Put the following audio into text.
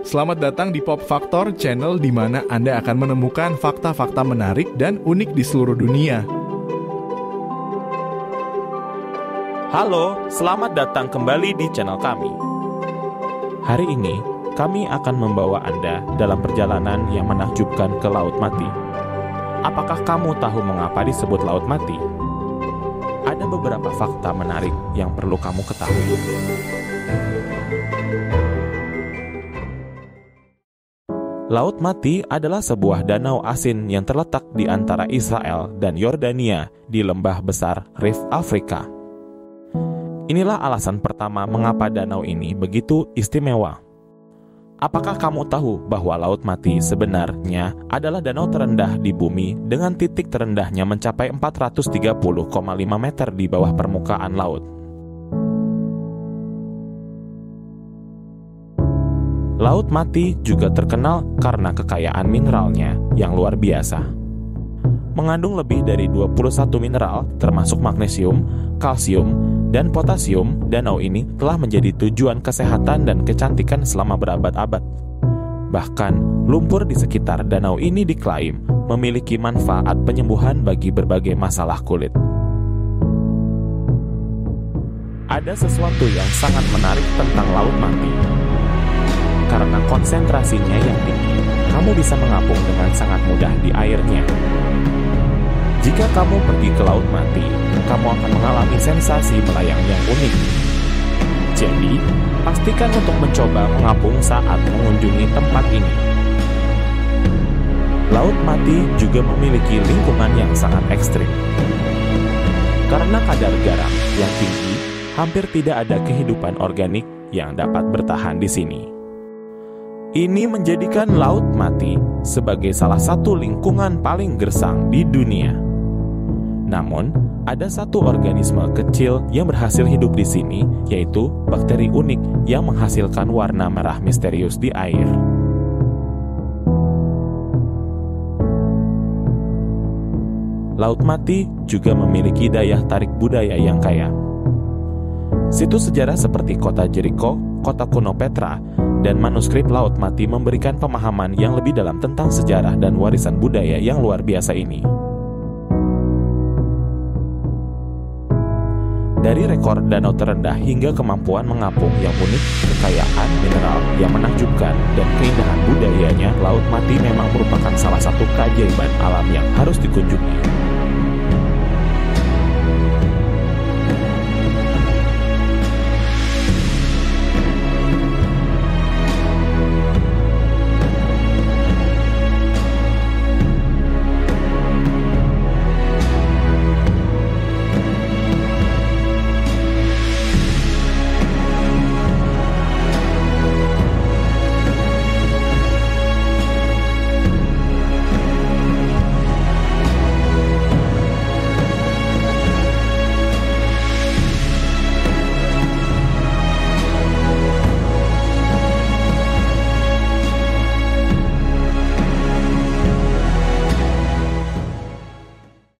Selamat datang di Pop Factor, channel di mana Anda akan menemukan fakta-fakta menarik dan unik di seluruh dunia. Halo, selamat datang kembali di channel kami. Hari ini, kami akan membawa Anda dalam perjalanan yang menakjubkan ke Laut Mati. Apakah kamu tahu mengapa disebut Laut Mati? Ada beberapa fakta menarik yang perlu kamu ketahui. Laut Mati adalah sebuah danau asin yang terletak di antara Israel dan Yordania di lembah besar Rif Afrika. Inilah alasan pertama mengapa danau ini begitu istimewa. Apakah kamu tahu bahwa Laut Mati sebenarnya adalah danau terendah di bumi dengan titik terendahnya mencapai 430,5 meter di bawah permukaan laut? Laut Mati juga terkenal karena kekayaan mineralnya yang luar biasa. Mengandung lebih dari 21 mineral termasuk magnesium, kalsium, dan potasium, danau ini telah menjadi tujuan kesehatan dan kecantikan selama berabad-abad. Bahkan, lumpur di sekitar danau ini diklaim memiliki manfaat penyembuhan bagi berbagai masalah kulit. Ada sesuatu yang sangat menarik tentang Laut Mati. Karena konsentrasinya yang tinggi, kamu bisa mengapung dengan sangat mudah di airnya. Jika kamu pergi ke Laut Mati, kamu akan mengalami sensasi melayang yang unik. Jadi, pastikan untuk mencoba mengapung saat mengunjungi tempat ini. Laut Mati juga memiliki lingkungan yang sangat ekstrim. Karena kadar garam yang tinggi, hampir tidak ada kehidupan organik yang dapat bertahan di sini. Ini menjadikan Laut Mati sebagai salah satu lingkungan paling gersang di dunia. Namun, ada satu organisme kecil yang berhasil hidup di sini, yaitu bakteri unik yang menghasilkan warna merah misterius di air. Laut Mati juga memiliki daya tarik budaya yang kaya. Situs sejarah seperti kota Jericho, kota kuno Petra, dan manuskrip Laut Mati memberikan pemahaman yang lebih dalam tentang sejarah dan warisan budaya yang luar biasa ini. Dari rekor danau terendah hingga kemampuan mengapung yang unik, kekayaan mineral yang menakjubkan, dan keindahan budayanya, Laut Mati memang merupakan salah satu keajaiban alam yang harus dikunjungi.